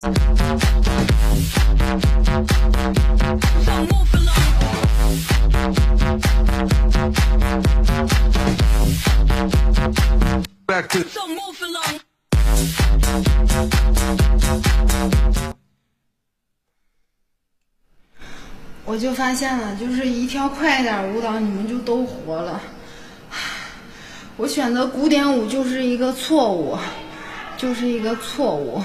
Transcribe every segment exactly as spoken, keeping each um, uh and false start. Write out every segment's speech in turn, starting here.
Back to 我就发现了，就是一跳快点舞蹈，你们就都活了。我选择古典舞就是一个错误，就是一个错误。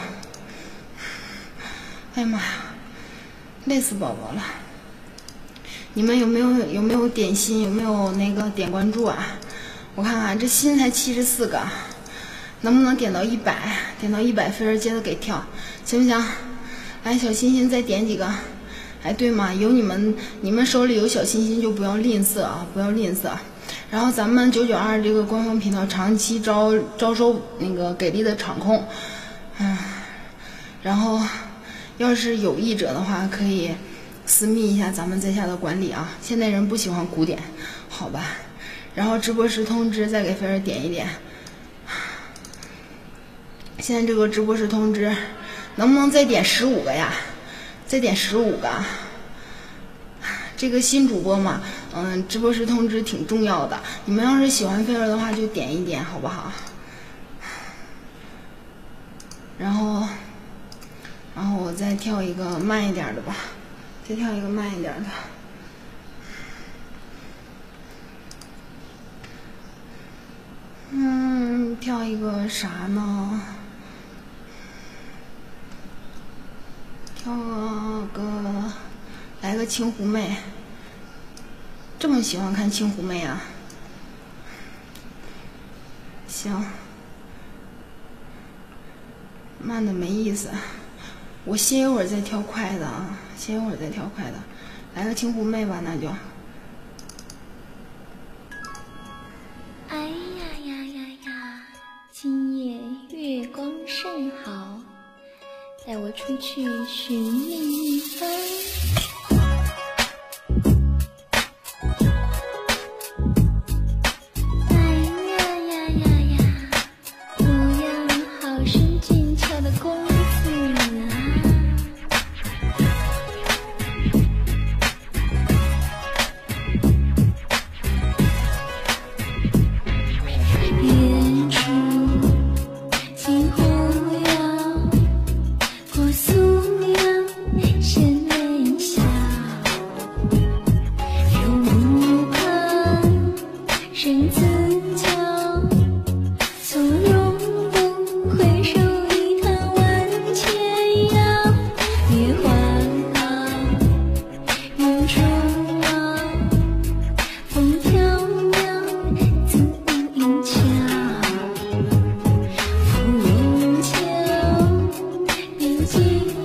哎呀妈呀，累死宝宝了！你们有没有有没有点心？有没有那个点关注啊？我看看这心才七十四个，能不能点到一百？点到一百分接着给跳，行不行？来，小心心再点几个。哎，对嘛，有你们，你们手里有小心心就不要吝啬啊，不要吝啬。然后咱们九九二这个官方频道长期招招收那个给力的场控，嗯，然后要是有意者的话，可以私密一下咱们在下的管理啊。现在人不喜欢古典，好吧？然后直播时通知再给菲儿点一点。现在这个直播时通知，能不能再点十五个呀？再点十五个，这个新主播嘛，嗯，直播时通知挺重要的。你们要是喜欢菲儿的话，就点一点，好不好？然后，然后我再跳一个慢一点的吧，再跳一个慢一点的。嗯，跳一个啥呢？跳个，来个青狐妹，这么喜欢看青狐妹啊？行，慢的没意思，我歇一会儿再跳快的啊，歇一会儿再跳快的，来个青狐妹吧，那就。 哎呀呀呀呀，今夜月光甚好。带我出去寻觅一番。哎呀呀呀呀，模样好生俊俏的公子啊！远处金火摇。过苏阳深泪下，入目旁生自俏，从容不回首一叹万千摇。月华啊，云中啊，风飘渺，自影俏。浮云桥，边际。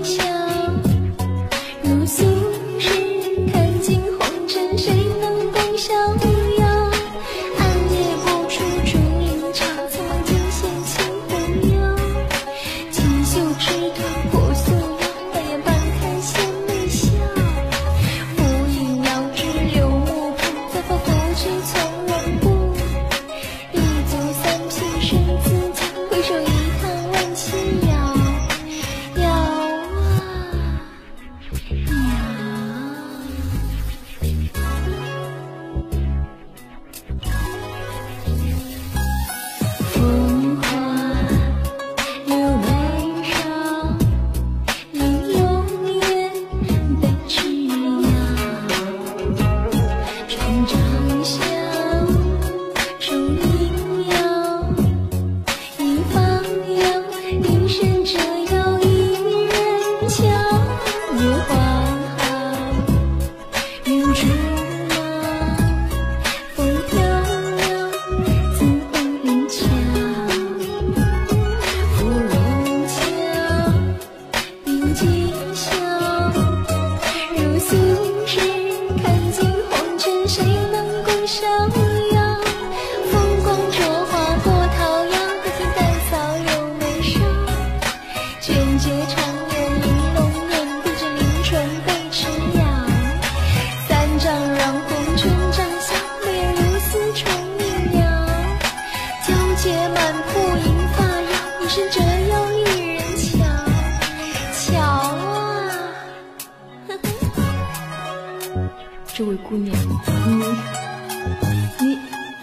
这位姑娘，你你。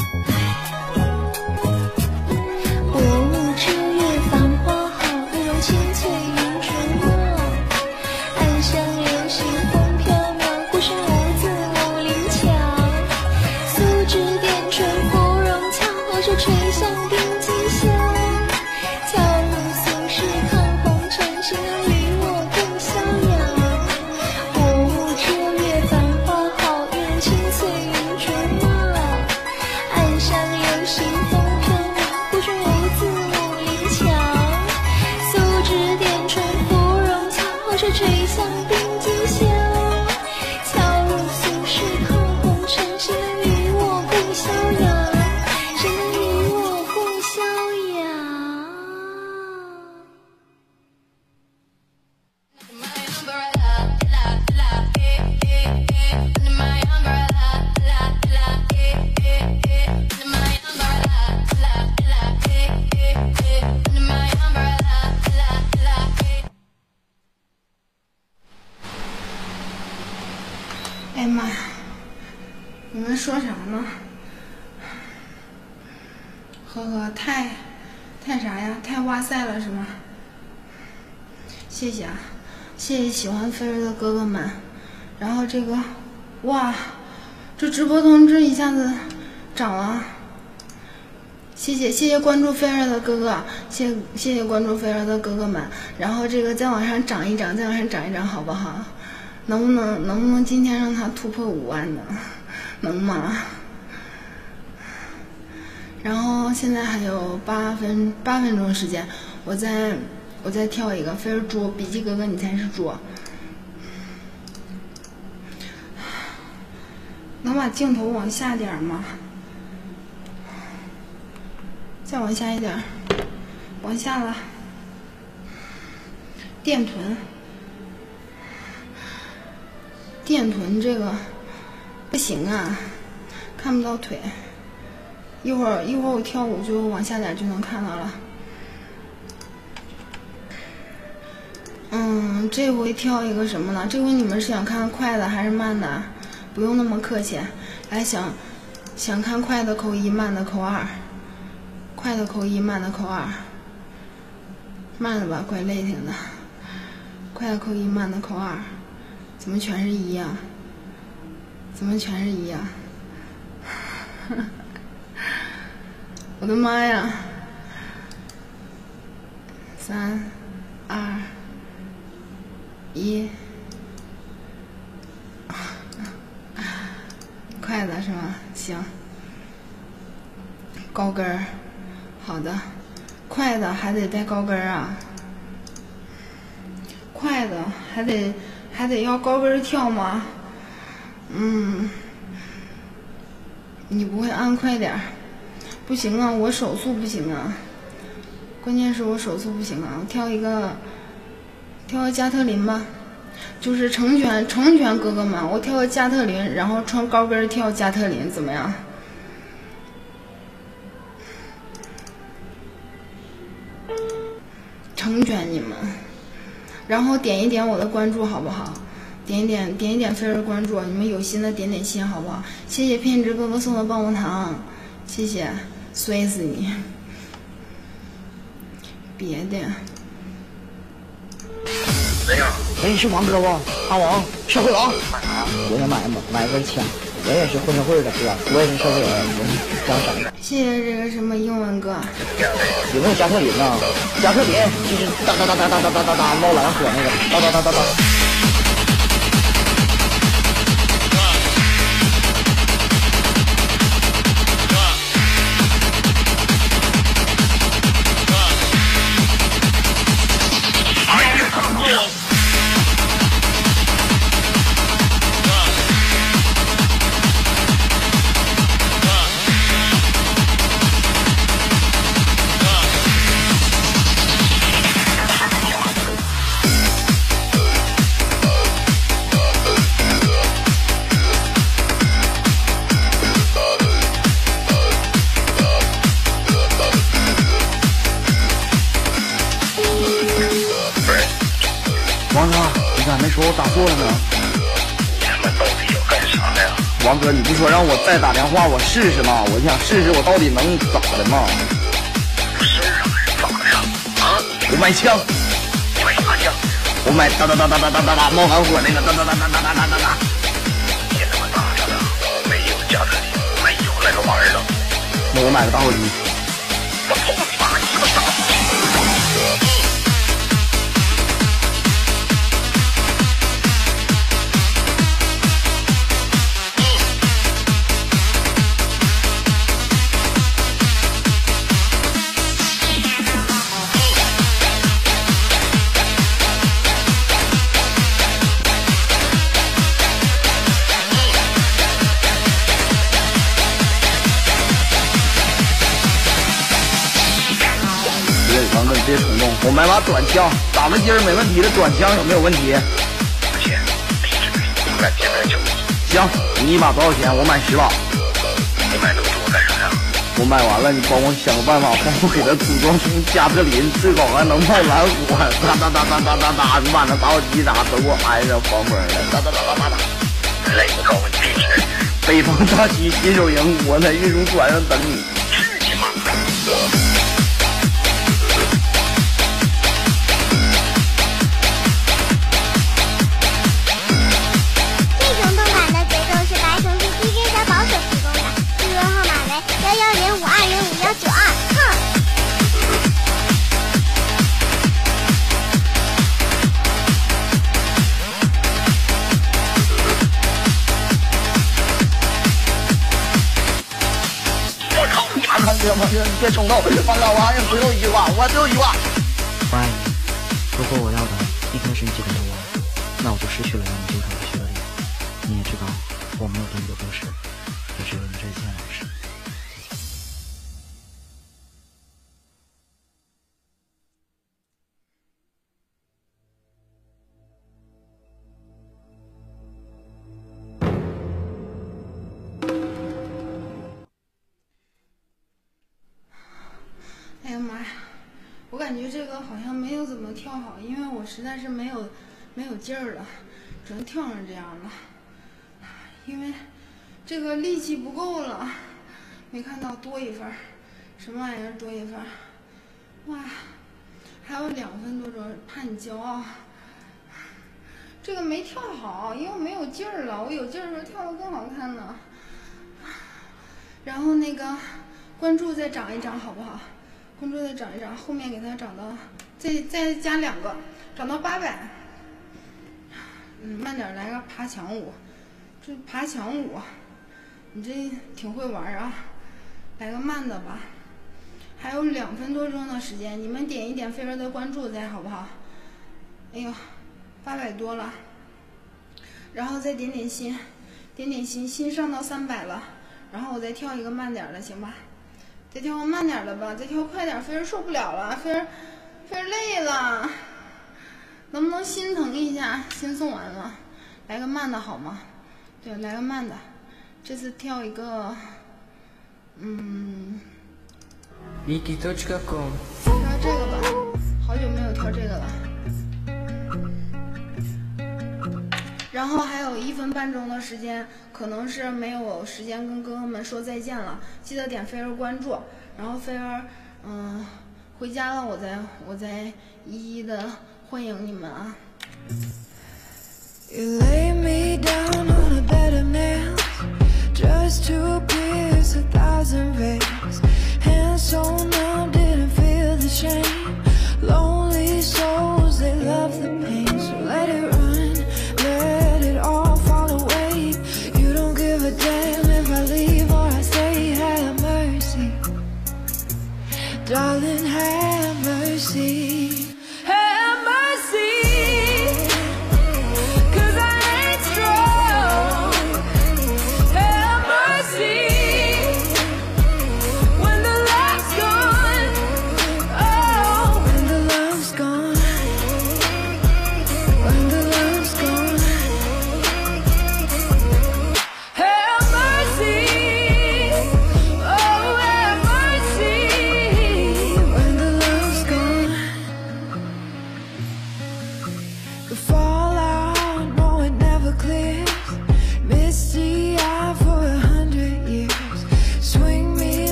薄雾遮月繁花好，玉容清翠云逐墨。暗香流星风飘渺，孤身无字木林桥。素指点春芙蓉俏，我手垂向冰肌笑。悄如素世看红尘，谁能与我共逍遥？薄雾遮月繁花好，玉容清翠云逐墨。暗香流星风飘渺，孤身无字木林桥。素指点春芙蓉俏，我手垂向冰肌笑。悄如素世看红尘，谁能与我共逍遥？谁能与我共逍遥？ 哎呀妈呀！你们说啥呢？呵呵，太太啥呀？太哇塞了是吗？谢谢啊，谢谢喜欢菲儿的哥哥们。然后这个，哇，这直播通知一下子涨了。谢谢谢谢关注菲儿的哥哥，谢谢谢谢关注菲儿的哥哥们。然后这个再往上涨一涨，再往上涨一涨，好不好？能不能能不能今天让他突破五万呢？能吗？然后现在还有八分八分钟时间，我再我再跳一个菲儿猪，笔记哥哥你才是猪。能把镜头往下点吗？再往下一点，往下了。电臀，电臀这个不行啊，看不到腿。一会儿一会儿我跳舞就往下点就能看到了。嗯，这回跳一个什么呢？这回你们是想看快的还是慢的？不用那么客气，来想想看快的扣一，慢的扣二。快的扣一，慢的扣二。慢的吧，怪累挺的。快的扣一，慢的扣二。怎么全是一呀、啊？怎么全是一呀、啊？我的妈呀！三、二、一，快的是吗？行。高跟儿，好的。快的还得带高跟儿啊？快的还得还得要高跟儿跳吗？嗯，你不会按快点儿？不行啊，我手速不行啊，关键是我手速不行啊。我跳一个，跳个加特林吧，就是成全成全哥哥们，我跳个加特林，然后穿高跟跳加特林，怎么样？成全你们，然后点一点我的关注好不好？点一点点一点菲儿关注，你们有心的点点心好不好？谢谢偏执哥哥送的棒棒糖，谢谢。摔死你！别的。 谁呀？哎，是王哥不？阿王，社会王。 买啥呀？ 我想买买买根枪，我也是混社会的，是吧？我也是社会人，我是张闪。 谢谢这个什么英文哥。 有没有加特林呢？加特林就是哒哒哒哒哒哒哒哒哒冒蓝火那个，哒哒哒哒哒。 王哥，你咋没说我打错了呢？ 他们到底要干啥的呀？ 王哥，你不说让我再打电话，我试试吗？我想试试我到底能咋的吗？ 有事儿啊？咋的呀？啊？ 我买枪， 你买啥枪？ 我买哒哒哒哒哒哒哒哒冒寒火那个哒哒哒哒哒哒哒哒哒。 天他妈大着呢，没有加特林，没有那个玩意儿了。 那我买个打火机。 我操你妈！你他妈傻！ 王哥，你别冲动，我买把短枪，打个筋儿没问题的，短枪有没有问题？ 不行，必须得勇敢见面就。 行，你一把多少钱？我买十把。 你买那么多干啥呀？ 我买完了，你帮我想个办法，帮我给他组装成加特林，最好还能冒蓝火，哒哒哒哒哒哒哒，你把那打火机啥都给我安上防风的，哒哒哒哒哒哒。 累不告诉你地址。 北方大区新手营，我在运输船上等你。 去你妈！ 你别冲动，王老王，最后一句话，我最后一句话。 我爱你，如果我要的一开始你就给了我，那我就失去了让你纠缠的权利。你也知道，我没有对你有多事，也只有你这一件往事。 哎呀妈呀，我感觉这个好像没有怎么跳好，因为我实在是没有没有劲儿了，只能跳成这样了。因为这个力气不够了，没看到多一分，什么玩意儿多一分？哇，还有两分多钟，怕你骄傲。这个没跳好，因为我没有劲儿了，我有劲儿的时候跳得更好看呢。然后那个关注再涨一涨好不好？关注再涨一涨，后面给它涨到，再再加两个，涨到八百。嗯，慢点来个爬墙舞，这爬墙舞，你这挺会玩啊，来个慢的吧。还有两分多钟的时间，你们点一点飞儿的关注再好不好？哎呦，八百多了，然后再点点心，点点心，心上到三百了，然后我再跳一个慢点的，行吧？再跳个慢点的吧，再跳快点，菲儿受不了了，菲儿，菲儿累了，能不能心疼一下？心送完了，来个慢的好吗？对，来个慢的，这次跳一个，嗯，跳这个吧，好久没有跳这个了。然后还有一分半钟的时间，可能是没有时间跟哥哥们说再见了。记得点菲儿关注，然后菲儿，嗯，回家了，我再我再一一的欢迎你们啊。 You lay me down on a bed of nails just to pierce a thousand veins. Hands so numb, didn't feel the shame. Lonely souls, they love the pain. So let it run, let it all fall away. You don't give a damn if I leave or I stay. Have mercy, darling, have mercy. Have mercy, 'cause I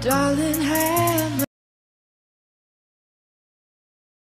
darling.